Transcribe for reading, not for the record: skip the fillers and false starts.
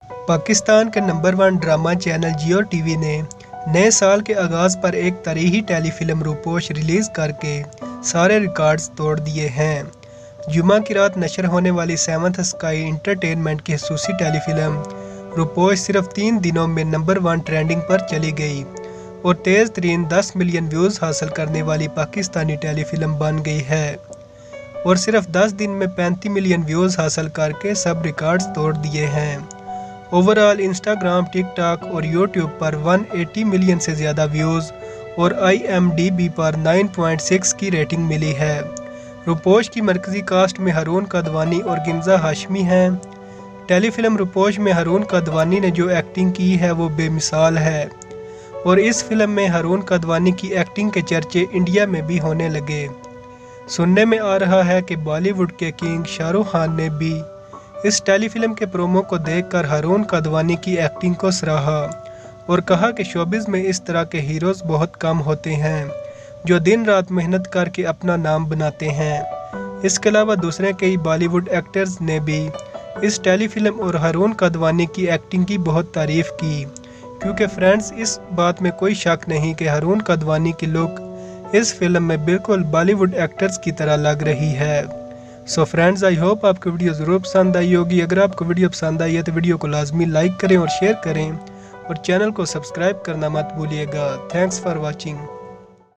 पाकिस्तान के number 1 drama channel Geo TV ने नए साल के आगाज़ पर एक तारीखी टेलीफिल्म रूपोश रिलीज़ करके सारे रिकॉर्ड्स तोड़ दिए हैं। जुमा की रात नशर होने वाली सेवंथ स्काई इंटरटेनमेंट की खसूसी टेलीफिल्म रूपोश सिर्फ 3 दिनों में नंबर 1 ट्रेंडिंग पर चली गई और तेज़ तरीन 10 मिलियन व्यूज़ हासिल करने वाली पाकिस्तानी टेलीफिल्म बन गई है और सिर्फ 10 दिन में 35 मिलियन व्यूज़ हासिल करके सब रिकॉर्ड्स तोड़ दिए हैं। ओवरऑल इंस्टाग्राम, टिकटॉक और यूट्यूब पर 180 मिलियन से ज़्यादा व्यूज़ और IMDb पर 9.6 की रेटिंग मिली है। रूपोश की मरकज़ी कास्ट में हारून कादवानी और गिंजा हाशमी हैं। टेलीफिल्म रूपोश में हारून कादवानी ने जो एक्टिंग की है वो बेमिसाल है और इस फिल्म में हारून कादवानी की एक्टिंग के चर्चे इंडिया में भी होने लगे। सुनने में आ रहा है कि बॉलीवुड के किंग शाहरुख खान ने भी इस टेलीफिल्म के प्रोमो को देखकर हारून कादवानी की एक्टिंग को सराहा और कहा कि शोबिज़ में इस तरह के हीरोज़ बहुत कम होते हैं जो दिन रात मेहनत करके अपना नाम बनाते हैं। इसके अलावा दूसरे कई बॉलीवुड एक्टर्स ने भी इस टेलीफिल्म और हारून कादवानी की एक्टिंग की बहुत तारीफ़ की, क्योंकि फ्रेंड्स इस बात में कोई शक नहीं कि हारून कादवानी की लुक इस फिल्म में बिल्कुल बॉलीवुड एक्टर्स की तरह लग रही है। सो फ्रेंड्स, आई होप आपको वीडियो ज़रूर पसंद आई होगी। अगर आपको वीडियो पसंद आई है तो वीडियो को लाजमी लाइक करें और शेयर करें और चैनल को सब्सक्राइब करना मत भूलिएगा। Thanks for watching.